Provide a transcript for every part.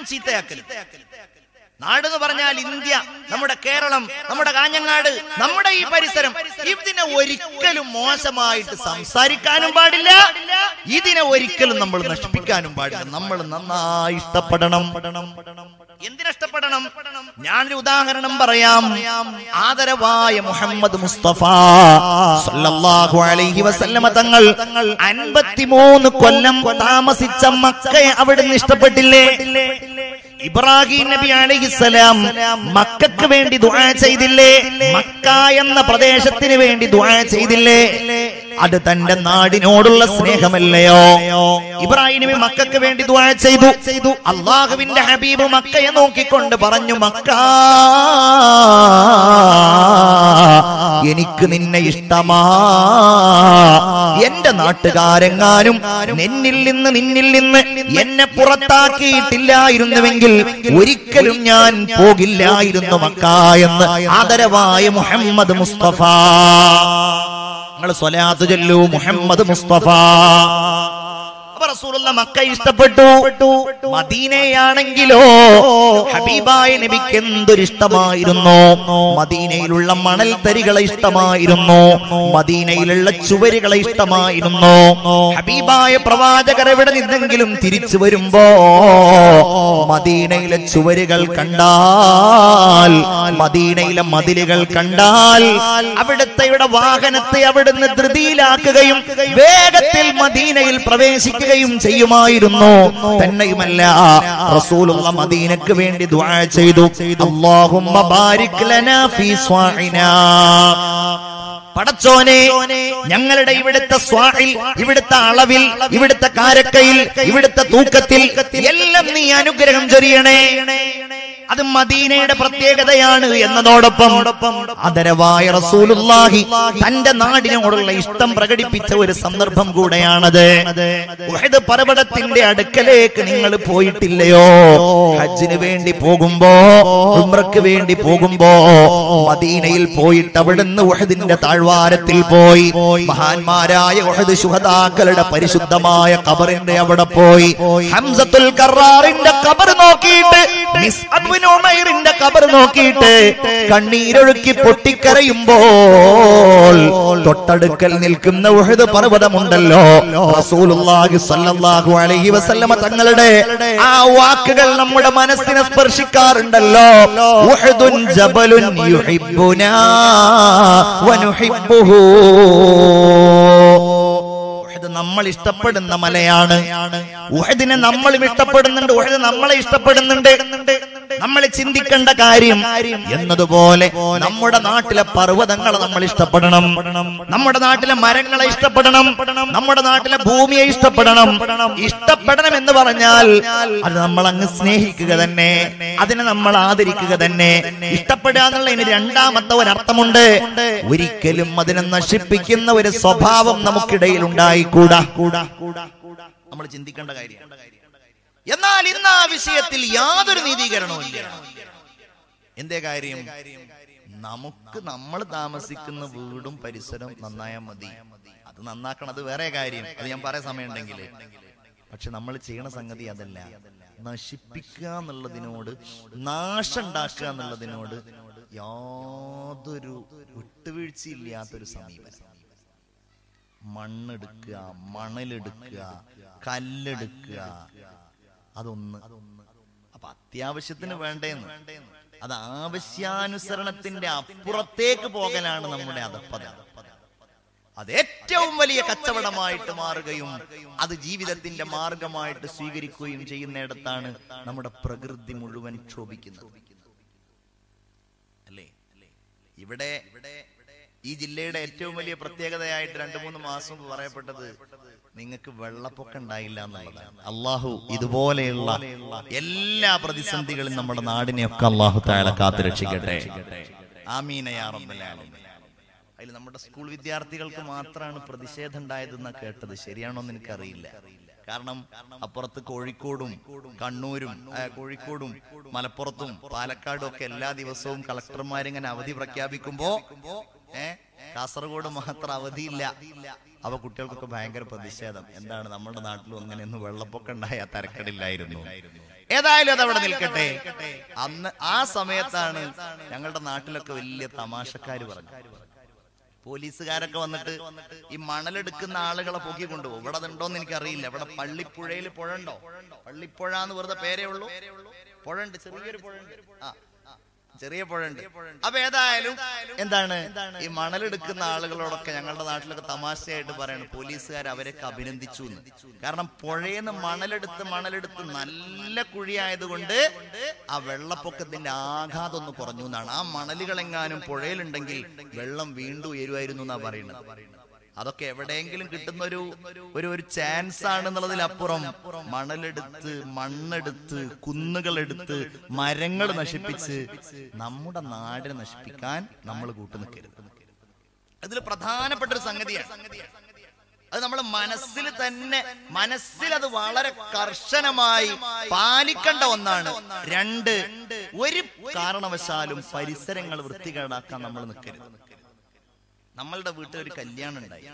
ചീത്തയാക്കലും. നാട് എന്ന് പറഞ്ഞാൽ ഇന്ത്യ, നമ്മുടെ കേരളം, നമ്മുടെ കാഞ്ഞങ്ങാട്, നമ്മുടെ ഈ പരിസരം, ഇതിനെ ഒരിക്കലും മോശമായിട്ട് സംസാരിക്കാനും പാടില്ല, ഇതിനെ ഒരിക്കലും നമ്മൾ നശിപ്പിക്കാനും പാടില്ല. നമ്മൾ നന്നായി ഇഷ്ടപ്പെടണം. എന്തിനിഷ്ടപ്പെടണം? ഞാനൊരു ഉദാഹരണം പറയാം. ആദരവായ മുഹമ്മദ് മുസ്തഫ സല്ലല്ലാഹു അലൈഹി വസല്ലമ തങ്ങൾ 53 കൊല്ലം താമസിച്ച മക്കയെ അവിടുന്ന് ഇഷ്ടപ്പെട്ടില്ലേ? ഇബ്രാഹിം നബി അലൈഹിസ്സലാം മക്കക്ക് വേണ്ടി ദുആ ചെയ്തില്ലേ? മക്ക എന്ന പ്രദേശത്തിന് വേണ്ടി ദുആ ചെയ്തില്ലേ? അത് തന്റെ നാടിനോടുള്ള സ്നേഹമല്ലയോ? ഇബ്രാഹിം നബി മക്കക്ക് വേണ്ടി ദുആ ചെയ്തു. അല്ലാഹുവിന്റെ ഹബീബ് മക്കയെ നോക്കിക്കൊണ്ട് പറഞ്ഞു, മക്ക, എനിക്ക് നിന്നെ ഇഷ്ടമാ. എന്റെ നാട്ടുകാരെങ്ങാനും നിന്നിൽ നിന്ന് എന്നെ പുറത്താക്കിയിട്ടില്ലായിരുന്നുവെങ്കിൽ ഒരിക്കലും ഞാൻ പോകില്ലായിരുന്നു മക്ക എന്ന് ആദരവായ മുഹമ്മദ് മുസ്തഫ. നിങ്ങൾ സ്വലാത്ത് ചൊല്ലൂ, മുഹമ്മദ് മുസ്തഫ. റസൂലുള്ള മക്ക ഇഷ്ടപ്പെട്ടു. മദീനയാണെങ്കിലോ ഹബീബായ നബിക്ക് എന്തൊരിഷ്ടമായിരുന്നു. മദീനയിലുള്ള മണൽ തരികളെ ഇഷ്ടമായിരുന്നു, മദീനയിലുള്ള ചുവരുകളെ ഇഷ്ടമായിരുന്നു. ഹബീബായ പ്രവാചകർ എവിടെ നിന്നെങ്കിലും തിരിച്ചു വരുമ്പോ മദീനയിലെ ചുവരുകൾ കണ്ടാൽ, മദീനയിലെ മതിലുകൾ കണ്ടാൽ അവിടുത്തെ വാഹനത്തെ അവിടുന്ന് ധൃതിയിലാക്കുകയും വേഗത്തിൽ മദീനയിൽ പ്രവേശിക്കുകയും ചെയ്യുമായിരുന്നു. തന്നെയുമല്ല, റസൂലുള്ള മദീനക്ക് വേണ്ടി ദുആ ചെയ്തു, അല്ലാഹുമ്മ ബാരിക് ലനാ ഫീ സ്വാഇനാ. പടച്ചോനെ, ഞങ്ങളുടെ ഇവിടുത്തെ സ്വാഇൽ, ഇവിടുത്തെ അളവിൽ, ഇവിടുത്തെ കാരക്കയിൽ, ഇവിടുത്തെ തൂക്കത്തിൽ എല്ലാം നീ അനുഗ്രഹം ചൊരിയണേ. അത് മദീനയുടെ പ്രത്യേകതയാണ് എന്നതോടൊപ്പം ആദരവായ റസൂലുള്ളാഹി തന്റെ നാടിനോടുള്ള ഇഷ്ടം പ്രകടിപ്പിച്ച ഒരു സന്ദർഭം കൂടെയാണത്. ഉഹദ് പർവതത്തിന്റെ അടുക്കലേക്ക് നിങ്ങൾ പോയിട്ടില്ലയോ? ഹജ്ജിന് വേണ്ടി പോകുമ്പോ, ഉംറയ്ക്ക് വേണ്ടി പോകുമ്പോ മദീനയിൽ പോയിട്ട് അവിടുന്ന് ഉഹദിന്റെ താഴ്വാരത്തിൽ പോയി മഹാന്മാരായ ഉഹദ് ശുഹദാക്കളുടെ പരിശുദ്ധമായ ഖബറിന്റെ അവിടെ പോയി ഹംസത്തുൽ കറാറിന്റെ ഖബർ നോക്കിയിട്ട്, ഉമൈറിന്റെ ഖബർ നോക്കിയിട്ട് കണ്ണീരൊഴുക്കി പൊട്ടിക്കരയുമ്പോൾ തൊട്ടടുക്കൽ നിൽക്കുന്ന ഉഹദ് പർവതമുണ്ടല്ലോ, റസൂലുള്ളാഹി സ്വല്ലല്ലാഹു അലൈഹി വസല്ലമ തങ്ങളുടെ ആ വാക്കുകൾ നമ്മുടെ മനസ്സിനെ സ്പർശിക്കാറുണ്ടല്ലോ. ഉഹദുൻ ജബലുൻ യുഹിബ്ബുനാ വനുഹിബ്ബുഹു. നമ്മൾ ഇഷ്ടപ്പെടുന്ന മലയാണ്. ഉഹദിനെ നമ്മളും ഇഷ്ടപ്പെടുന്നുണ്ട്, ഉഹദ് നമ്മളെ ഇഷ്ടപ്പെടുന്നുണ്ട്. നമ്മൾ ചിന്തിക്കേണ്ട കാര്യം എന്നതുപോലെ നമ്മുടെ നാട്ടിലെ പർവ്വതങ്ങളെ നമ്മൾ ഇഷ്ടപ്പെടണം, നമ്മുടെ നാട്ടിലെ മരങ്ങളെ ഇഷ്ടപ്പെടണം, നമ്മുടെ നാട്ടിലെ ഭൂമിയെ ഇഷ്ടപ്പെടണം. ഇഷ്ടപ്പെടണം എന്ന് പറഞ്ഞാൽ അത് നമ്മൾ അങ്ങ് സ്നേഹിക്കുക തന്നെ, അതിനെ നമ്മൾ ആദരിക്കുക തന്നെ. ഇഷ്ടപ്പെടുക എന്നുള്ളതിന് രണ്ടാമത്തെ ഒരർത്ഥമുണ്ട്. ഒരിക്കലും അതിനെ നശിപ്പിക്കുന്ന ഒരു സ്വഭാവം നമുക്കിടയിൽ ഉണ്ടായിക്കൂടാ. നമ്മൾ ചിന്തിക്കേണ്ട കാര്യം. എന്നാൽ ഇന്ന് ആ വിഷയത്തിൽ യാതൊരു നീതീകരണവും ഇല്ല. എന്തേ കാര്യം? നമുക്ക് നമ്മൾ താമസിക്കുന്ന വീടും പരിസരവും നന്നായാൽ മതി. അത് നന്നാക്കണത് വേറെ കാര്യം, അത് ഞാൻ പറയാൻ സമയമുണ്ടെങ്കിൽ. പക്ഷെ നമ്മൾ ചെയ്യണ സംഗതി അതല്ല. നശിപ്പിക്കുക എന്നുള്ളതിനോട്, നാശമുണ്ടാക്കുക എന്നുള്ളതിനോട് യാതൊരു വിട്ടുവീഴ്ചയില്ലാത്തൊരു സമീപനം. മണ്ണെടുക്കുക, മണലെടുക്കുക, കല്ലെടുക്കുക, അതൊന്ന്. അപ്പൊ അത്യാവശ്യത്തിന് വേണ്ടേന്ന്, അത് ആവശ്യാനുസരണത്തിന്റെ അപ്പുറത്തേക്ക് പോകലാണ് നമ്മുടെ അധപ്പത. അത് ഏറ്റവും വലിയ കച്ചവടമായിട്ട് മാറുകയും അത് ജീവിതത്തിന്റെ മാർഗമായിട്ട് സ്വീകരിക്കുകയും ചെയ്യുന്നിടത്താണ് നമ്മുടെ പ്രകൃതി മുഴുവൻ ക്ഷോഭിക്കുന്നത്. അല്ലേ? ഇവിടെ ഈ ജില്ലയുടെ ഏറ്റവും വലിയ പ്രത്യേകതയായിട്ട് 2-3 മാസം പറയപ്പെട്ടത് നിങ്ങൾക്ക് വെള്ളപ്പൊക്കം ഉണ്ടായില്ല എന്നുള്ളതാണ്. അള്ളാഹു ഇതുപോലെയുള്ള എല്ലാ പ്രതിസന്ധികളും നമ്മുടെ നാടിനെയൊക്കെ അള്ളാഹു തആല കാത്തുരക്ഷിക്കട്ടെ. ആമീൻ യാ റബ്ബൽ ആലമീൻ. അതിൽ നമ്മുടെ സ്കൂൾ വിദ്യാർത്ഥികൾക്ക് മാത്രമാണ് പ്രതിഷേധം ഉണ്ടായതെന്നാ കേട്ടത്. ശരിയാണോ എന്ന് എനിക്കറിയില്ല. കാരണം അപ്പുറത്ത് കോഴിക്കോടും കണ്ണൂരും, കോഴിക്കോടും മലപ്പുറത്തും പാലക്കാടും ഒക്കെ എല്ലാ ദിവസവും കളക്ടർമാരിങ്ങനെ അവധി പ്രഖ്യാപിക്കുമ്പോ കാസർഗോഡ് മാത്രം അവധിയില്ല. അവ കുട്ടികൾക്കൊക്കെ ഭയങ്കര പ്രതിഷേധം. എന്താണ്, നമ്മുടെ നാട്ടിലും അങ്ങനെയൊന്നും വെള്ളപ്പൊക്കം ഉണ്ടായ തരക്കടില്ലായിരുന്നു ഏതായാലും അതവിടെ നിൽക്കട്ടെ. അന്ന് ആ സമയത്താണ് ഞങ്ങളുടെ നാട്ടിലൊക്കെ വലിയ തമാശക്കാര് പറഞ്ഞു, പോലീസുകാരൊക്കെ വന്നിട്ട് ഈ മണലെടുക്കുന്ന ആളുകളെ പൊക്കി കൊണ്ടുപോകും. ഇവിടെ അതുണ്ടോന്ന് എനിക്കറിയില്ല. ഇവിടെ പള്ളിപ്പുഴയിൽ പുഴ ഉണ്ടോ? പള്ളിപ്പുഴ എന്ന് വെറുതെ പേരേ ഉള്ളൂ. പുഴ ഉണ്ട്, ചെറിയൊരു പുഴ ഉണ്ട്, ചെറിയ പുഴ ഉണ്ട്. അപ്പൊ ഏതായാലും എന്താണ്, ഈ മണലെടുക്കുന്ന ആളുകളോടൊക്കെ ഞങ്ങളുടെ നാട്ടിലൊക്കെ തമാശയായിട്ട് പറയണം, പോലീസുകാർ അവരൊക്കെ അഭിനന്ദിച്ചു എന്ന്. കാരണം പുഴയെന്ന് മണലെടുത്ത് നല്ല കുഴിയായതുകൊണ്ട് ആ വെള്ളപ്പൊക്കത്തിന്റെ ആഘാതം ഒന്ന് കുറഞ്ഞു എന്നാണ്. ആ മണലുകളെങ്ങാനും പുഴയിലുണ്ടെങ്കിൽ വെള്ളം വീണ്ടും ഉയരുമായിരുന്നു എന്നാ പറയുന്നത്. അതൊക്കെ എവിടെയെങ്കിലും കിട്ടുന്ന ഒരു ചാൻസ് ആണെന്നുള്ളതിലപ്പുറം മണ്ണെടുത്ത് കുന്നുകളെടുത്ത് മരങ്ങൾ നശിപ്പിച്ച് നമ്മുടെ നാടിനെ നശിപ്പിക്കാൻ നമ്മൾ കൂട്ടുനിൽക്കരുത്. അതിൽ പ്രധാനപ്പെട്ട ഒരു സംഗതിയാണ്. അത് നമ്മൾ മനസ്സിൽ അത് വളരെ കർശനമായി പാലിക്കേണ്ട ഒന്നാണ്. രണ്ട്, ഒരു കാരണവശാലും പരിസരങ്ങൾ വൃത്തികേടാക്കാൻ നമ്മൾ നിൽക്കരുത്. നമ്മളുടെ വീട്ടിൽ ഒരു കല്യാണം ഉണ്ടായി,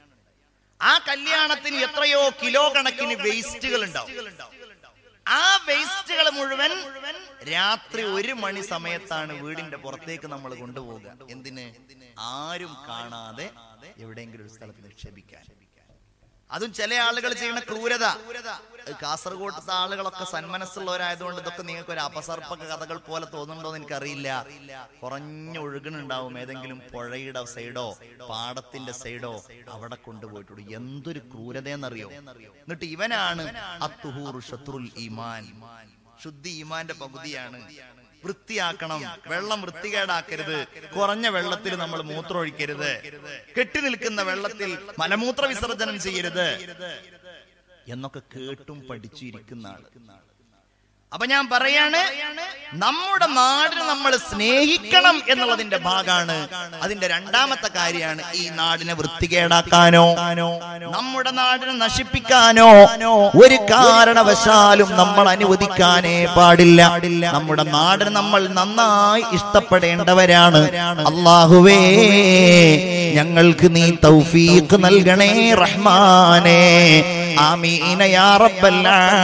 ആ കല്യാണത്തിന് എത്രയോ കിലോ കണക്കിന് വേസ്റ്റുകൾ ഉണ്ടാവും. ആ വേസ്റ്റുകൾ മുഴുവൻ രാത്രി 1 മണി സമയത്താണ് വീടിന്റെ പുറത്തേക്ക് നമ്മൾ കൊണ്ടുപോകുക. എന്തിന്? ആരും കാണാതെ എവിടെയെങ്കിലും ഒരു സ്ഥലത്ത് നിക്ഷേപിക്കാൻ. അതും ചില ആളുകൾ ചെയ്യുന്ന ക്രൂരത. കാസർഗോഡത്തെ ആളുകളൊക്കെ സന്മനസ്സുള്ളവരായതുകൊണ്ട് ഇതൊക്കെ നിങ്ങൾക്ക് ഒരു അപസർപ്പ കഥകൾ പോലെ തോന്നുന്നുണ്ടോ എന്ന് എനിക്കറിയില്ല. കുറഞ്ഞ ഒഴുകണുണ്ടാവും ഏതെങ്കിലും പുഴയുടെ സൈഡോ പാടത്തിന്റെ സൈഡോ, അവിടെ കൊണ്ടുപോയിട്ടുള്ളൂ. എന്തൊരു ക്രൂരതയെന്നറിയോ? എന്നിട്ട് ഇവനാണ് അത്തുഹൂറു ശത്രുൽ ഈമാൻ, ശുദ്ധി ഈമാന്റെ പകുതിയാണ്. വൃത്തിയാക്കണം, വെള്ളം വൃത്തികേടാക്കരുത്, കുറഞ്ഞ വെള്ളത്തിൽ നമ്മൾ മൂത്രമൊഴിക്കരുത്, കെട്ടി നിൽക്കുന്ന വെള്ളത്തിൽ മലമൂത്ര വിസർജനം ചെയ്യരുത് എന്നൊക്കെ കേട്ടും പഠിച്ചിരിക്കുന്ന ആള്. അപ്പൊ ഞാൻ പറയാണ്, നമ്മുടെ നാടിനെ നമ്മൾ സ്നേഹിക്കണം എന്നുള്ളതിന്റെ ഭാഗമാണ്. അതിന്റെ രണ്ടാമത്തെ കാര്യമാണ് ഈ നാടിനെ വൃത്തികേടാക്കാനോ നമ്മുടെ നാടിനെ നശിപ്പിക്കാനോ ഒരു കാരണവശാലും നമ്മൾ അനുവദിക്കാനേ പാടില്ല. നമ്മുടെ നാടിനെ നമ്മൾ നന്നായി ഇഷ്ടപ്പെടേണ്ടവരാണ്. അല്ലാഹുവേ, ഞങ്ങൾക്ക് നീ തൗഫീഖ് നൽകണേ റഹ്മാനേ. ആമീൻ യാ റബ്ബൽ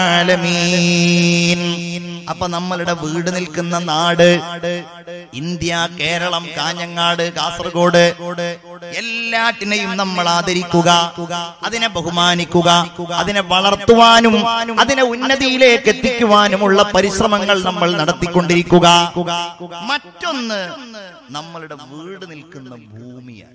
ആലമീൻ. അപ്പൊ നമ്മളുടെ വീട് നിൽക്കുന്ന നാട് ഇന്ത്യ, കേരളം, കാഞ്ഞങ്ങാട്, കാസർഗോഡ്, എല്ലാറ്റിനെയും നമ്മൾ ആദരിക്കുക, അതിനെ ബഹുമാനിക്കുക, അതിനെ വളർത്തുവാനും അതിനെ ഉന്നതിയിലേക്ക് എത്തിക്കുവാനുമുള്ള പരിശ്രമങ്ങൾ നമ്മൾ നടത്തിക്കൊണ്ടിരിക്കുക. മറ്റൊന്ന്, നമ്മളുടെ വീട് നിൽക്കുന്ന ഭൂമിയാണ്.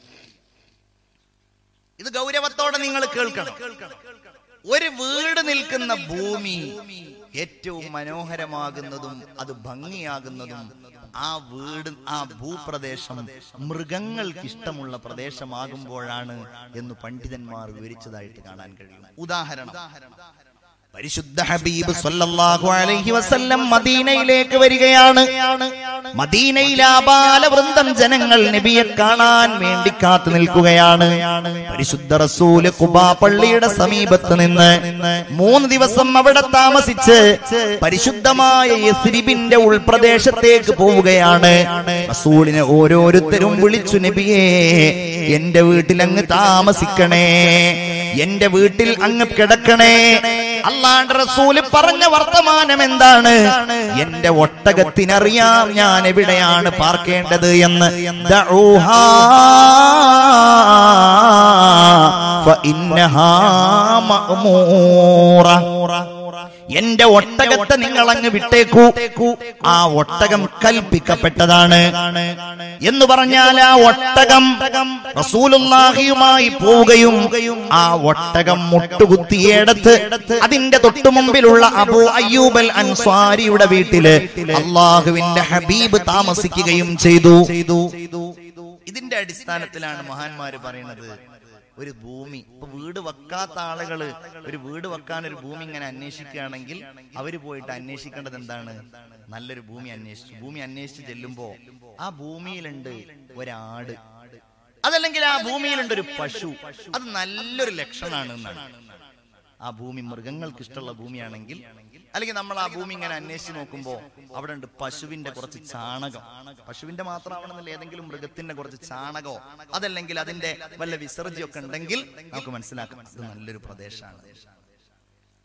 ഇത് ഗൗരവത്തോടെ നിങ്ങൾ കേൾക്കണം. ഒരു വീട് നിൽക്കുന്ന ഭൂമി ഏറ്റവും മനോഹരമാകുന്നതും അത് ഭംഗിയാകുന്നതും ആ ഭൂപ്രദേശം മൃഗങ്ങൾക്ക് ഇഷ്ടമുള്ള പ്രദേശമാകുമ്പോഴാണ് എന്ന് പണ്ഡിതന്മാർ വിവരിച്ചതായിട്ട് കാണാൻ കഴിയും. ഉദാഹരണം, പരിശുദ്ധ ഹബീബ് സല്ലല്ലാഹു അലൈഹി വസല്ലം മദീനയിലേക്ക് വരികയാണ്. മദീനയിൽ ആബാലവൃന്ദം ജനങ്ങൾ നബിയെ കാണാൻ വേണ്ടി കാത്തു നിൽക്കുകയാണ്. പരിശുദ്ധ റസൂല് ഖുബാ പള്ളിയുടെ സമീപത്ത് നിന്ന് 3 ദിവസം അവിടെ താമസിച്ച് പരിശുദ്ധമായ യസ്രിബിന്റെ ഉൾപ്രദേശത്തേക്ക് പോവുകയാണ്. റസൂലിനെ ഓരോരുത്തരും വിളിച്ചു, നബിയേ, എന്റെ വീട്ടിൽ അങ്ങ് താമസിക്കണേ, എന്റെ വീട്ടിൽ അങ്ങ് കിടക്കണേ. അല്ലാഹുവിന്റെ റസൂൽ പറഞ്ഞ വർത്തമാനം എന്താണ്? എന്റെ ഒട്ടകത്തിനറിയാം ഞാൻ എവിടെയാണ് പാർക്കേണ്ടത് എന്ന്. ദഊഹാ ഫഇന്നഹാ മഅ്മൂറ. എന്റെ ഒട്ടകത്തെ നിങ്ങൾ അങ്ങ് വിട്ടേക്കൂ, ആ ഒട്ടകം കൽപ്പിക്കപ്പെട്ടതാണ് എന്ന് പറഞ്ഞാൽ ആ ഒട്ടകം റസൂലുള്ളാഹിയുമായി പോവുകയും ആ ഒട്ടകം മുട്ടുകുത്തിയെടുത്ത് അതിന്റെ തൊട്ടു മുമ്പിലുള്ള അബൂ അയ്യൂബ് അൽ അൻസ്വാരിയുടെ വീട്ടില് അള്ളാഹുവിന്റെ ഹബീബ് താമസിക്കുകയും ചെയ്തു. ഇതിന്റെ അടിസ്ഥാനത്തിലാണ് മഹാന്മാര് പറയുന്നത്, ഒരു ഭൂമി, ഇപ്പൊ വീട് വെക്കാത്ത ആളുകള് ഒരു വീട് വെക്കാൻ ഒരു ഭൂമി ഇങ്ങനെ അന്വേഷിക്കുകയാണെങ്കിൽ അവര് പോയിട്ട് അന്വേഷിക്കേണ്ടത് എന്താണ്? നല്ലൊരു ഭൂമി അന്വേഷിച്ച് ചെല്ലുമ്പോ ആ ഭൂമിയിലുണ്ട് ഒരാട്, അതല്ലെങ്കിൽ ആ ഭൂമിയിലുണ്ട് ഒരു പശു, അത് നല്ലൊരു ലക്ഷണമാണ് എന്നാണ്. ആ ഭൂമി മൃഗങ്ങൾക്ക് ഇഷ്ടമുള്ള ഭൂമിയാണെങ്കിൽ, അല്ലെങ്കിൽ നമ്മൾ ആ ഭൂമി ഇങ്ങനെ അന്വേഷിച്ച് നോക്കുമ്പോൾ അവിടെ ഉണ്ട് പശുവിന്റെ കുറച്ച് ചാണകം, പശുവിന്റെ മാത്രമാണെന്നില്ല, ഏതെങ്കിലും മൃഗത്തിന്റെ കുറച്ച് ചാണകമോ അതല്ലെങ്കിൽ അതിന്റെ വല്ല വിസർജ്യമൊക്കെ ഉണ്ടെങ്കിൽ നമുക്ക് മനസ്സിലാക്കാം ഇത് നല്ലൊരു പ്രദേശമാണ്.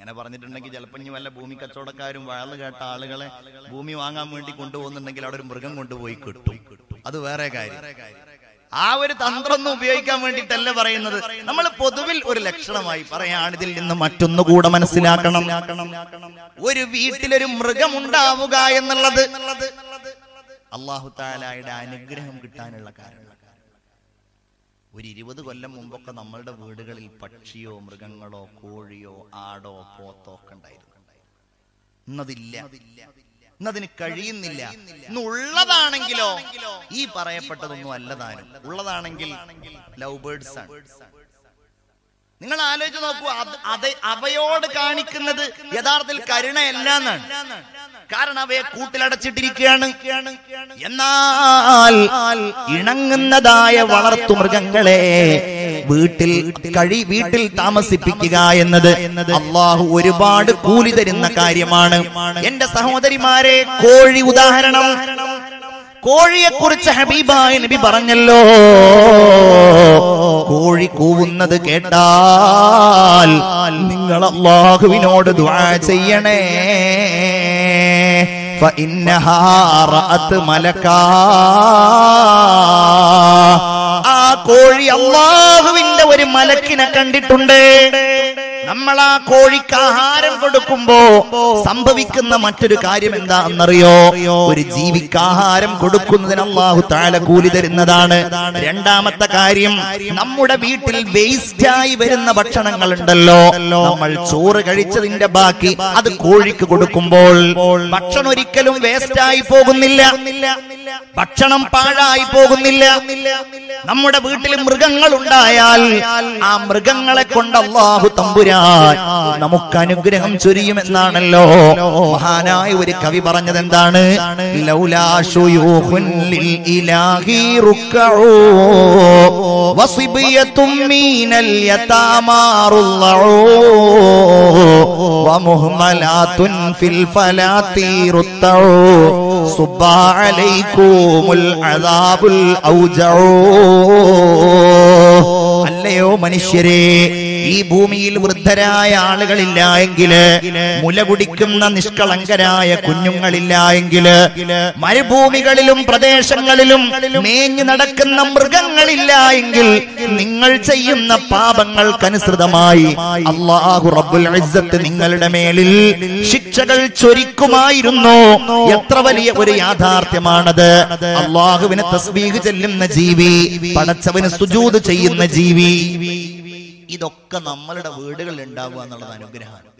അങ്ങനെ പറഞ്ഞിട്ടുണ്ടെങ്കിൽ ചിലപ്പോൾ ഇനി വല്ല ഭൂമി കച്ചവടക്കാരും വാഴ് കേട്ട ആളുകളെ ഭൂമി വാങ്ങാൻ വേണ്ടി കൊണ്ടുപോകുന്നുണ്ടെങ്കിൽ അവിടെ ഒരു മൃഗം കൊണ്ടുപോയി കിട്ടും, അത് വേറെ കാര്യം. ആ ഒരു തന്ത്രമൊന്നും ഉപയോഗിക്കാൻ വേണ്ടിയിട്ടല്ല പറയുന്നത്. നമ്മൾ പൊതുവിൽ ഒരു ലക്ഷണമായി പറയാണ്. ഇതിൽ നിന്ന് മറ്റൊന്നുകൂടെ മനസ്സിലാക്കണം. ഒരു വീട്ടിലൊരു മൃഗമുണ്ടാവുക എന്നുള്ളത് അല്ലാഹു തആലയുടെ അനുഗ്രഹം കിട്ടാനുള്ള കാരണം. ഒരു 20 കൊല്ലം മുമ്പൊക്കെ നമ്മളുടെ വീടുകളിൽ പക്ഷിയോ മൃഗങ്ങളോ കോഴിയോ ആടോ പോത്തോ ഒക്കെ ഉണ്ടായിരുന്നു. ഇന്നതില്ല, ഇന്നതിന് കഴിയുന്നില്ല. ഇന്നുള്ളതാണെങ്കിലോ ഈ പറയപ്പെട്ടതൊന്നും അല്ലതാനും. ഉള്ളതാണെങ്കിൽ ലവ് ബേർഡ്സ് ആണ്. നിങ്ങൾ ആലോചിച്ച് നോക്കൂ, അവയോട് കാണിക്കുന്നത് യഥാർത്ഥത്തിൽ കരുണയല്ല എന്നാണ്. കാരണം അവയെ കൂട്ടിലടച്ചിട്ടിരിക്കുകയാണ്. എന്നാൽ ഇണങ്ങുന്നതായ വളർത്തു മൃഗങ്ങളെ വീട്ടിൽ താമസിപ്പിക്കുക എന്നത് അല്ലാഹു ഒരുപാട് കൂലി തരുന്ന കാര്യമാണ്. എന്റെ സഹോദരിമാരെ, കോഴി ഉദാഹരണം. കോഴിയെ കുറിച്ച് ഹബീബായ നബി പറഞ്ഞല്ലോ, കോഴി കൂവുന്നത് കേട്ടാൽ നിങ്ങൾ അല്ലാഹുവിനോട് ദുആ ചെയ്യണേ. ഫഇന്നഹാ റഅത് മലക്കാ. ആ കോഴി അല്ലാഹുവിന്റെ ഒരു മലക്കിനെ കണ്ടിട്ടുണ്ട്. നമ്മൾ ആ കോഴിക്ക് ആഹാരം കൊടുക്കുമ്പോ സംഭവിക്കുന്ന മറ്റൊരു കാര്യം എന്താണെന്നറിയോ? ഒരു ജീവിക്ക് ആഹാരം കൊടുക്കുന്നതിന് അല്ലാഹു തആല കൂലി തരുന്നതാണ്. രണ്ടാമത്തെ കാര്യം, നമ്മുടെ വീട്ടിൽ വേസ്റ്റായി വരുന്ന ഭക്ഷണങ്ങൾ ഉണ്ടല്ലോ, നമ്മൾ ചോറ് കഴിച്ചതിന്റെ ബാക്കി അത് കോഴിക്ക് കൊടുക്കുമ്പോൾ ഭക്ഷണം ഒരിക്കലും വേസ്റ്റായി പോകുന്നില്ല, ഭക്ഷണം പാഴായി പോകുന്നില്ല. നമ്മുടെ വീട്ടിൽ മൃഗങ്ങൾ ഉണ്ടായാൽ ആ മൃഗങ്ങളെ കൊണ്ട് അല്ലാഹു തമ്പുരാൻ നമുക്ക് അനുഗ്രഹം ചൊരിയുമെന്നാണല്ലോ മഹാനായ ഒരു കവി പറഞ്ഞത്. എന്താണ്? ലൗലാ ശുയൂഖുൻ ലിൽ ഇലാഹി റുക്കഊ വസിബിയതും മിനൽ യതാമാറുല്ലഊ വമുഹ്മലാതുൻ ഫിൽ ഫലാത്തി റുത്തഊ സുബ്ബാ അലൈകുമുൽ അദാബുൽ ഔജഊ. അല്ലയോ മനുഷ്യരെ, ഈ ഭൂമിയിൽ വൃദ്ധരായ ആളുകളില്ല എങ്കിൽ, മുല കുടിക്കുന്ന നിഷ്കളങ്കരായ കുഞ്ഞുങ്ങളില്ല എങ്കിൽ, മരുഭൂമികളിലും പ്രദേശങ്ങളിലും മേഞ്ഞു നടക്കുന്ന മൃഗങ്ങളില്ല എങ്കിൽ, നിങ്ങൾ ചെയ്യുന്ന പാപങ്ങൾക്കനുസൃതമായി അല്ലാഹു റബ്ബുൽ ഇസ്സത്ത് നിങ്ങളുടെ മേലിൽ ശിക്ഷകൾ ചൊരിക്കുമായിരുന്നു. എത്ര വലിയ ഒരു യാഥാർത്ഥ്യമാണത്! അല്ലാഹുവിനെ തസ്ബീഹ് ചെല്ലുന്ന ജീവി, പടച്ചവന് സുജൂദ് ചെയ്യുന്ന ജീവി, ഇതൊക്കെ നമ്മളുടെ വീടുകളിൽ ഉണ്ടാവുക എന്നുള്ളത് അനുഗ്രഹമാണ്.